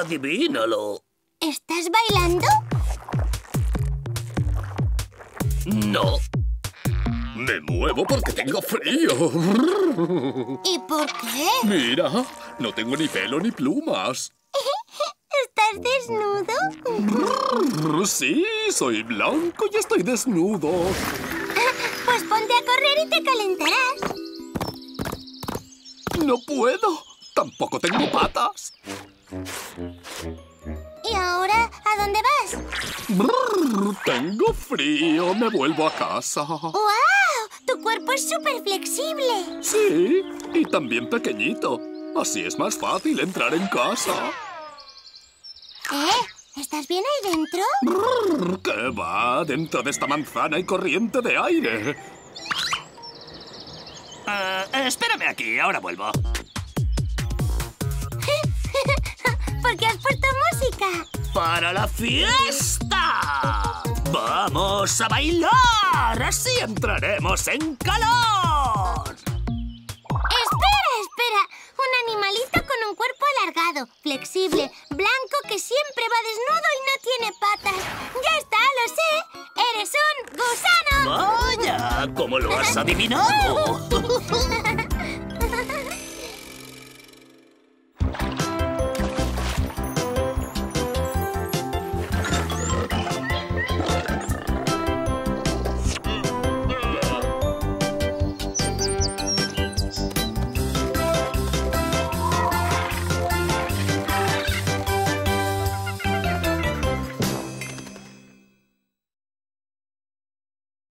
adivínalo. ¿Estás bailando? No. Me muevo porque tengo frío. ¿Y por qué? Mira, no tengo ni pelo ni plumas. ¿Estás desnudo? Sí, soy blanco y estoy desnudo. Pues ponte a correr y te calentarás. No puedo. Tampoco tengo patas. ¿Y ahora a dónde vas? Tengo frío. Me vuelvo a casa. ¡Guau! Tu cuerpo es súper flexible. Sí, y también pequeñito. Así es más fácil entrar en casa. ¿Estás bien ahí dentro? ¿Qué va? Dentro de esta manzana hay corriente de aire. Espérame aquí, ahora vuelvo. ¿Por qué has puesto música? ¡Para la fiesta! ¡Vamos a bailar! ¡Así entraremos en calor! ¡Espera! Un animalito con un cuerpo alargado, flexible, blanco, que siempre va desnudo y no tiene patas. ¡Ya está, lo sé! ¡Eres un gusano! ¡Vaya! ¿Cómo lo has adivinado?